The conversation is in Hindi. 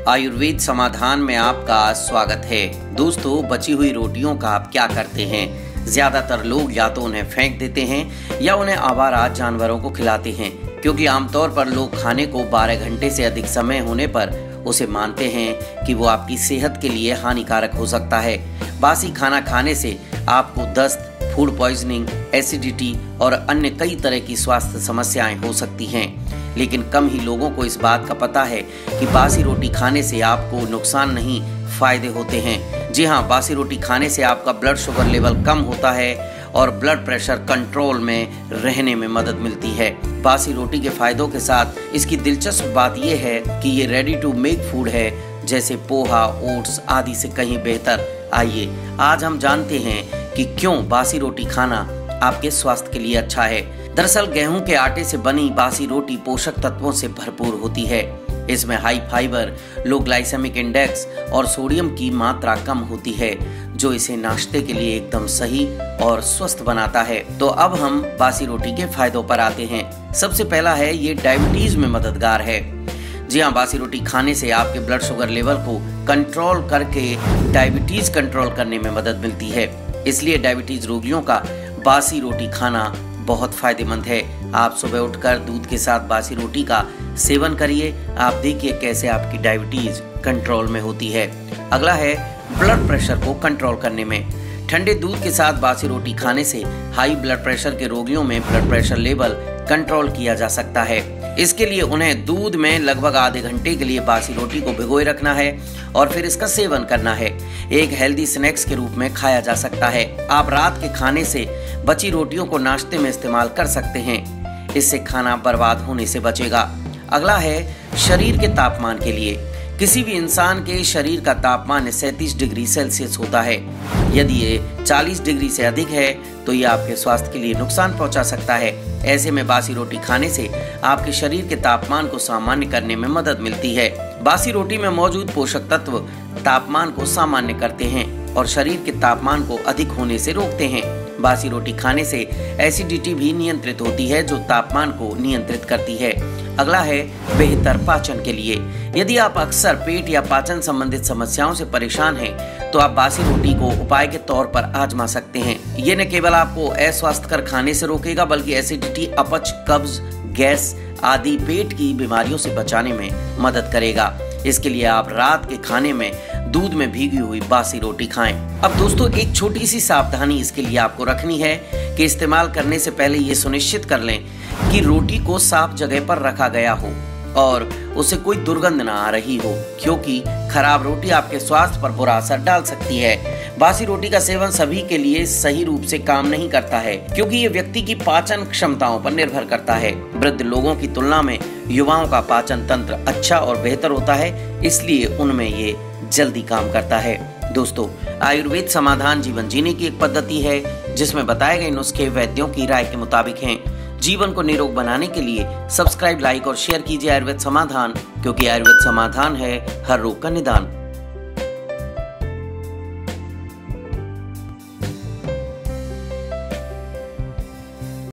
आयुर्वेद समाधान में आपका स्वागत है। दोस्तों, बची हुई रोटियों का आप क्या करते हैं? ज्यादातर लोग या तो उन्हें फेंक देते हैं या उन्हें आवारा जानवरों को खिलाते हैं, क्योंकि आमतौर पर लोग खाने को 12 घंटे से अधिक समय होने पर उसे मानते हैं कि वो आपकी सेहत के लिए हानिकारक हो सकता है। बासी खाना खाने से आपको दस्त, फूड पॉइजनिंग, एसिडिटी और अन्य कई तरह की स्वास्थ्य समस्याएं हो सकती हैं, लेकिन कम ही लोगों को इस बात का पता है कि बासी रोटी खाने से आपको नुकसान नहीं, फायदे होते हैं। जी हाँ, बासी रोटी खाने से आपका ब्लड शुगर लेवल कम होता है और ब्लड प्रेशर कंट्रोल में रहने में मदद मिलती है। बासी रोटी के फायदों के साथ इसकी दिलचस्प बात यह है कि ये रेडी टू मेक फूड है, जैसे पोहा, ओट्स आदि से कहीं बेहतर। आइए आज हम जानते हैं कि क्यों बासी रोटी खाना आपके स्वास्थ्य के लिए अच्छा है। दरअसल गेहूं के आटे से बनी बासी रोटी पोषक तत्वों से भरपूर होती है। इसमें high fibre, low glycaemic index और सोडियम की मात्रा कम होती है, जो इसे नाश्ते के लिए एकदम सही और स्वस्थ बनाता है। तो अब हम बासी रोटी के फायदों पर आते हैं। सबसे पहला है, ये डायबिटीज में मददगार है। जी हाँ, बासी रोटी खाने से आपके ब्लड शुगर लेवल को कंट्रोल करके डायबिटीज कंट्रोल करने में मदद मिलती है। इसलिए डायबिटीज रोगियों का बासी रोटी खाना बहुत फायदेमंद है। आप सुबह उठकर दूध के साथ बासी रोटी का सेवन करिए, आप देखिए कैसे आपकी डायबिटीज कंट्रोल में होती है। अगला है, ब्लड प्रेशर को कंट्रोल करने में। ठंडे दूध के साथ बासी रोटी खाने से हाई ब्लड प्रेशर के रोगियों में ब्लड प्रेशर लेवल कंट्रोल किया जा सकता है। इसके लिए उन्हें दूध में लगभग आधे घंटे के लिए बासी रोटी को भिगोए रखना है और फिर इसका सेवन करना है। एक हेल्दी स्नैक्स के रूप में खाया जा सकता है। आप रात के खाने से बची रोटियों को नाश्ते में इस्तेमाल कर सकते हैं, इससे खाना बर्बाद होने से बचेगा। अगला है, शरीर के तापमान के लिए। किसी भी इंसान के शरीर का तापमान 37 डिग्री सेल्सियस होता है। यदि ये 40 डिग्री से अधिक है तो ये आपके स्वास्थ्य के लिए नुकसान पहुंचा सकता है। ऐसे में बासी रोटी खाने से आपके शरीर के तापमान को सामान्य करने में मदद मिलती है। बासी रोटी में मौजूद पोषक तत्व तापमान को सामान्य करते हैं और शरीर के तापमान को अधिक होने से रोकते हैं। बासी रोटी खाने से एसिडिटी भी नियंत्रित होती है, जो तापमान को नियंत्रित करती है। अगला है, बेहतर पाचन के लिए। यदि आप अक्सर पेट या पाचन संबंधित समस्याओं से परेशान हैं, तो आप बासी रोटी को उपाय के तौर पर आजमा सकते हैं। ये न केवल आपको अस्वास्थ्यकर खाने से रोकेगा, बल्कि एसिडिटी, अपच, कब्ज, गैस आदि पेट की बीमारियों से बचाने में मदद करेगा। इसके लिए आप रात के खाने में दूध में भीगी हुई बासी रोटी खाएं। अब दोस्तों, एक छोटी सी सावधानी इसके लिए आपको रखनी है कि इस्तेमाल करने से पहले ये सुनिश्चित कर लें कि रोटी को साफ जगह पर रखा गया हो और उसे कोई दुर्गंध ना आ रही हो, क्योंकि खराब रोटी आपके स्वास्थ्य पर बुरा असर डाल सकती है। बासी रोटी का सेवन सभी के लिए सही रूप से काम नहीं करता है, क्योंकि ये व्यक्ति की पाचन क्षमताओं पर निर्भर करता है। वृद्ध लोगों की तुलना में युवाओं का पाचन तंत्र अच्छा और बेहतर होता है, इसलिए उनमें ये जल्दी काम करता है। दोस्तों, आयुर्वेद समाधान जीवन जीने की एक पद्धति है, जिसमें बताए गए नुस्खे वैद्यों की राय के मुताबिक हैं। जीवन को निरोग बनाने के लिए सब्सक्राइब, लाइक और शेयर कीजिए आयुर्वेद समाधान, क्योंकि आयुर्वेद समाधान है हर रोग का निदान।